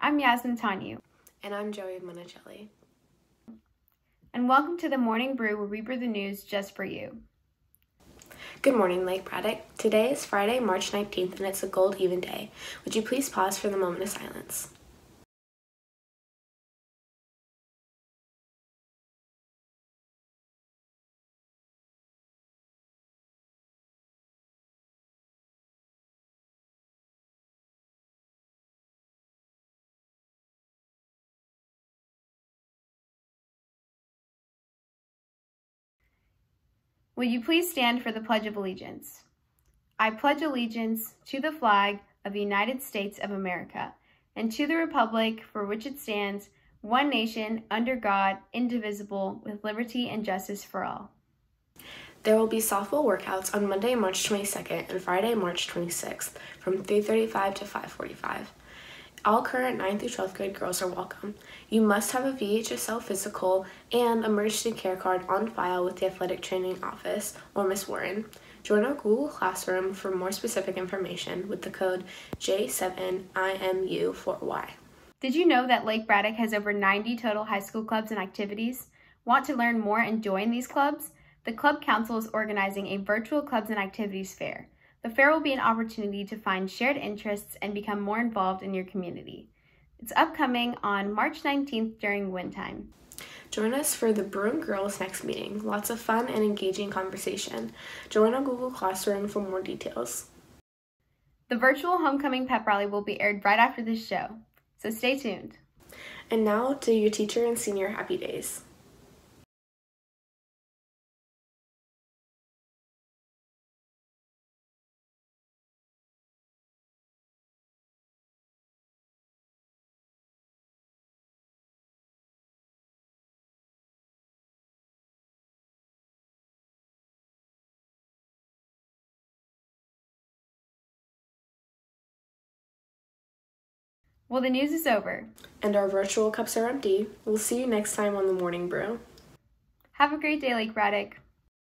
I'm Yasmin Tanyu. And I'm Joey Monicelli. And welcome to the Morning Brew, where we brew the news just for you. Good morning, Lake Braddock. Today is Friday, March 19th, and it's a gold even day. Would you please pause for the moment of silence? Will you please stand for the Pledge of Allegiance? I pledge allegiance to the flag of the United States of America and to the republic for which it stands, one nation, under God, indivisible, with liberty and justice for all. There will be softball workouts on Monday, March 22nd and Friday, March 26th from 3:35 to 5:45. All current 9th through 12th grade girls are welcome. You must have a VHSL physical and emergency care card on file with the Athletic Training Office or Miss Warren. Join our Google Classroom for more specific information with the code J7IMU4Y. Did you know that Lake Braddock has over 90 total high school clubs and activities? Want to learn more and join these clubs? The Club Council is organizing a virtual clubs and activities fair. The fair will be an opportunity to find shared interests and become more involved in your community. It's upcoming on March 19th during wind time. Join us for the Bruin Girls next meeting. Lots of fun and engaging conversation. Join our Google Classroom for more details. The virtual homecoming pep rally will be aired right after this show, so stay tuned. And now to your teacher and senior happy days. Well, the news is over. And our virtual cups are empty. We'll see you next time on the Morning Brew. Have a great day, Lake Braddock.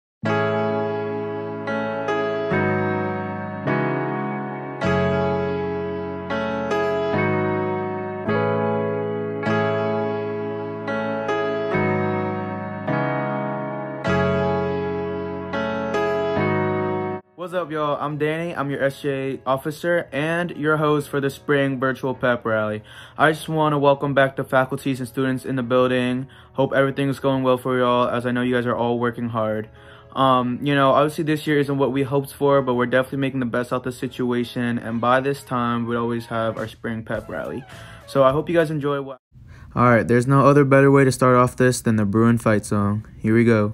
What's up, y'all? I'm Danny. I'm your SJ officer and your host for the spring virtual pep rally. I just want to welcome back the faculties and students in the building. Hope everything is going well for y'all, as I know you guys are all working hard. Obviously this year isn't what we hoped for, but we're definitely making the best out of the situation. And by this time, we'd always have our spring pep rally. So I hope you guys enjoy. Alright, there's no other better way to start off this than the Bruin fight song. Here we go.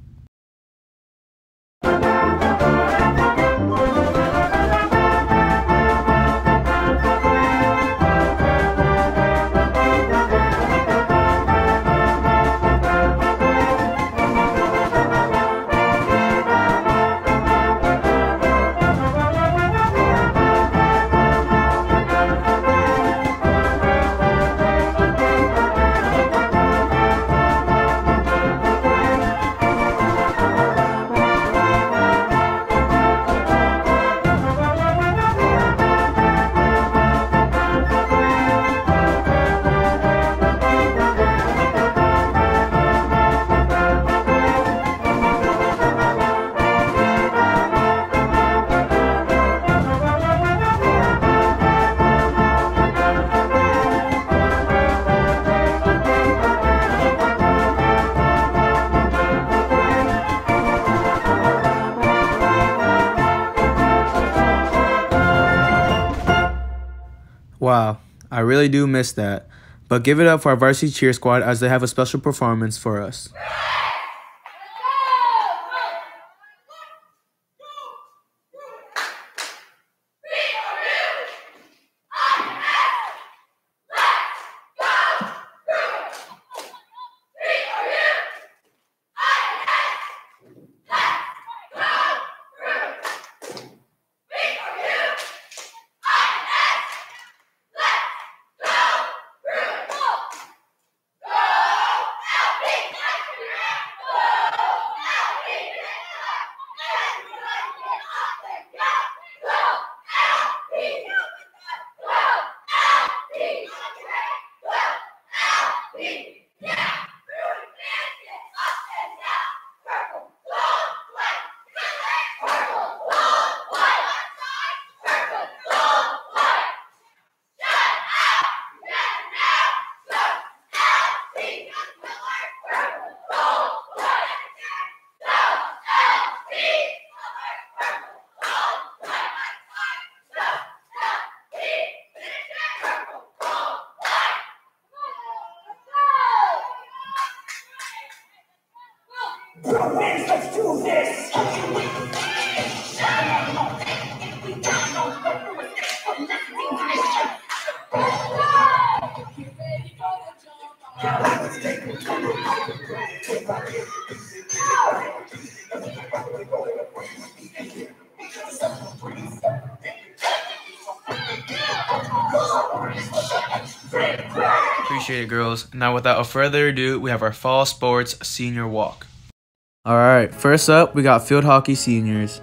Wow, I really do miss that. But give it up for our varsity cheer squad as they have a special performance for us. Appreciate it, girls. Now, without further ado, we have our fall sports senior walk. All right, first up, we got field hockey seniors.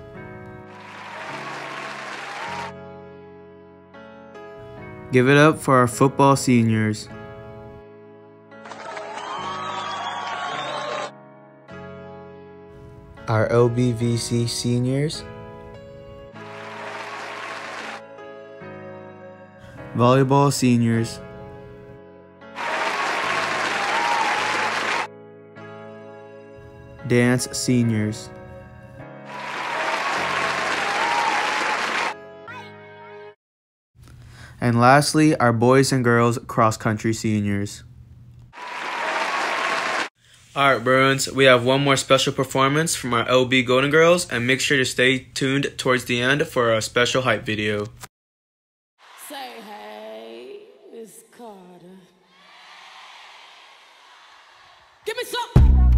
Give it up for our football seniors. Our LBVC seniors. Volleyball seniors. Dance seniors. And lastly, our boys and girls cross-country seniors. Alright, Bruins, we have one more special performance from our LB Golden Girls, and make sure to stay tuned towards the end for our special hype video. Say hey, it's Carter. Give me some.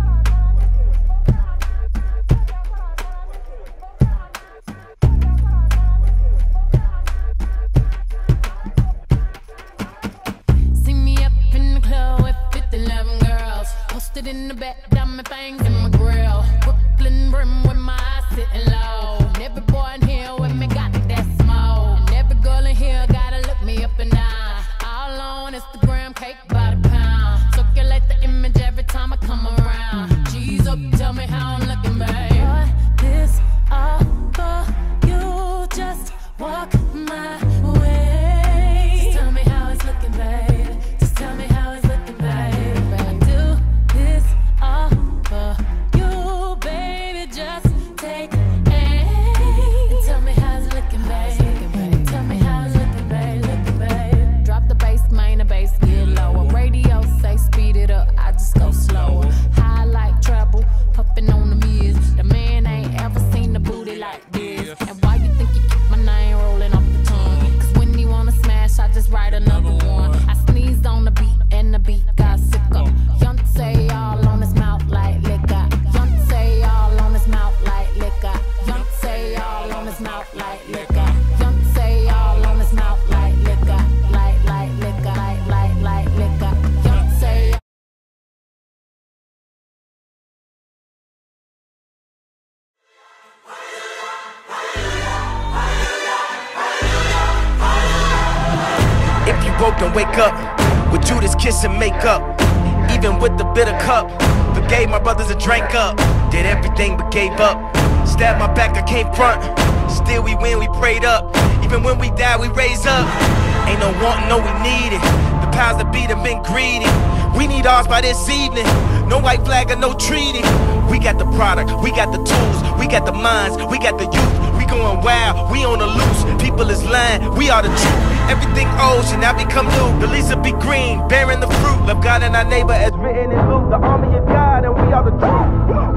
In the back, diamond fangs in my grill. Brooklyn brim with my eyes sitting low. And every boy in here with me got that smoke. And every girl in here gotta look me up and down. All on Instagram, cake by the pound. Circulate the image every time I come around. G's up, tell me how I'm looking, babe. This all for you, just walk my way. Just tell me how it's looking, babe. Just tell me how it's looking, babe. Woke and wake up with Judas kiss and make up. Even with the bitter cup, forgave my brothers and drank up. Did everything but gave up. Stabbed my back, I came front. Still we win, we prayed up. Even when we die, we raise up. Ain't no wanting, no we need it. The powers that be have been greedy. We need ours by this evening. No white flag or no treaty. We got the product, we got the tools, we got the minds, we got the youth. We going wild, we on the loose. People is lying, we are the truth. Everything old should now become new. The leaves will be green, bearing the fruit. Love God and our neighbor as written in Luke. The army of God and we are the truth.